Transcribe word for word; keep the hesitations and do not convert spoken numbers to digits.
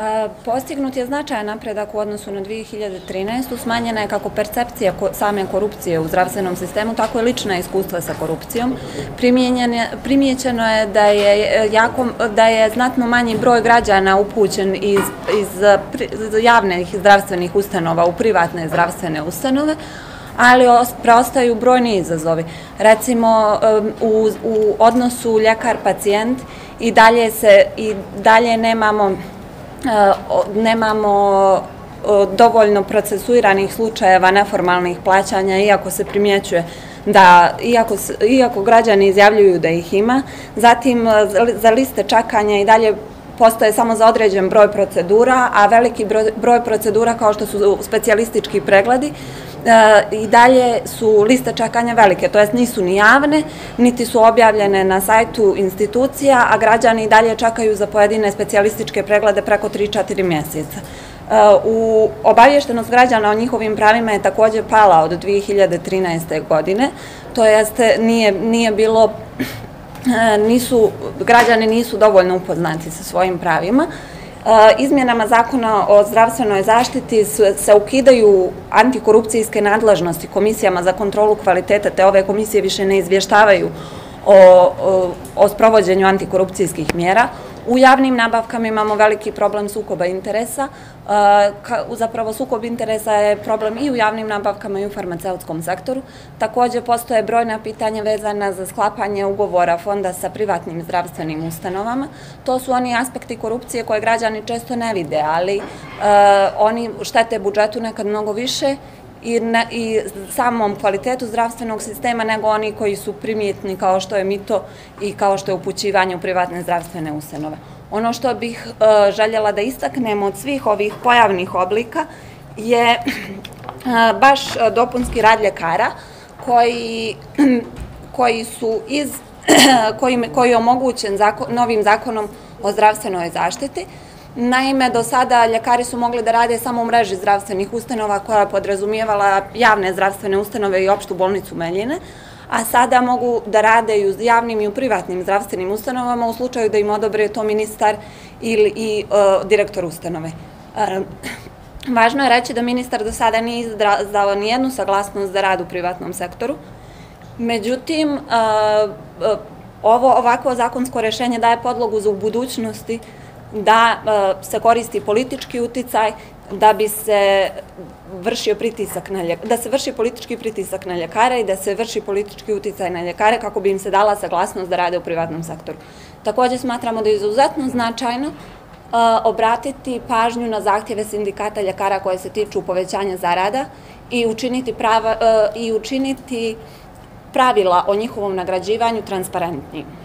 Postignut je značajan napredak u odnosu na dve hiljade trinaestu. Smanjena je kako percepcija same korupcije u zdravstvenom sistemu, tako i lična iskustva sa korupcijom. Primijećeno je da je, jako, da je znatno manji broj građana upućen iz, iz javnih zdravstvenih ustanova u privatne zdravstvene ustanove, ali preostaju brojni izazovi. Recimo, u, u odnosu ljekar-pacijent i dalje, se, i dalje nemamo nemamo dovoljno procesuiranih slučajeva neformalnih plaćanja, iako se primjećuje da, iako, iako građani izjavljuju da ih ima. Zatim, za liste čekanja i dalje postoje samo za određen broj procedura, a veliki broj procedura kao što su specijalistički pregledi, i dalje su liste čekanja velike, to jest nisu ni javne, niti su objavljene na sajtu institucija, a građani i dalje čekaju za pojedine specijalističke preglede preko tri do četiri mjeseca. U obaviještenost građana o njihovim pravima je također pala od dve hiljade trinaeste. godine, to jest nije, nije bilo, nisu, građani nisu dovoljno upoznati sa svojim pravima. Izmjenama zakona o zdravstvenoj zaštiti se ukidaju antikorupcijske nadležnosti komisijama za kontrolu kvaliteta, te ove komisije više ne izvještavaju o, o, o sprovođenju antikorupcijskih mjera. U javnim nabavkama imamo veliki problem sukoba interesa. Zapravo sukob interesa je problem i u javnim nabavkama i u farmaceutskom sektoru. Također postoje brojna pitanja vezana za sklapanje ugovora fonda sa privatnim zdravstvenim ustanovama. To su oni aspekti korupcije koje građani često ne vide, ali oni štete budžetu nekad mnogo više i, ne, i samom kvalitetu zdravstvenog sistema nego oni koji su primjetni kao što je mito i kao što je upućivanje u privatne zdravstvene ustanove. Ono što bih uh, željela da istaknem od svih ovih pojavnih oblika je uh, baš uh, dopunski rad ljekara koji, koji su iz, koji, koji je omogućen zakon, novim zakonom o zdravstvenoj zaštiti. Naime, do sada ljekari su mogli da rade samo u mreži zdravstvenih ustanova koja je podrazumijevala javne zdravstvene ustanove i opštu bolnicu Meljine, a sada mogu da rade i u javnim i u privatnim zdravstvenim ustanovama u slučaju da im odobre to ministar ili i uh, direktor ustanove. Uh, važno je reći da ministar do sada nije izdao nijednu saglasnost za rad u privatnom sektoru. Međutim, uh, uh, ovo ovakvo zakonsko rješenje daje podlogu za u budućnosti da se koristi politički uticaj, da bi se vršio pritisak na ljekare, da se vrši politički pritisak na ljekare i da se vrši politički uticaj na ljekare kako bi im se dala saglasnost da rade u privatnom sektoru. Također smatramo da je izuzetno značajno obratiti pažnju na zahtjeve sindikata ljekara koje se tiču povećanja zarada i učiniti prava, i učiniti pravila o njihovom nagrađivanju transparentnijim.